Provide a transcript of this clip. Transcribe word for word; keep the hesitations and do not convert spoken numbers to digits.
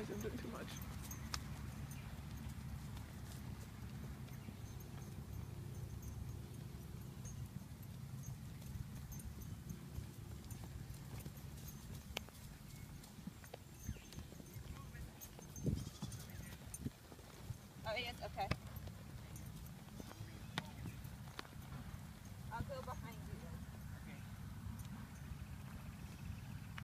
think I'm doing too much. Oh, yes, okay.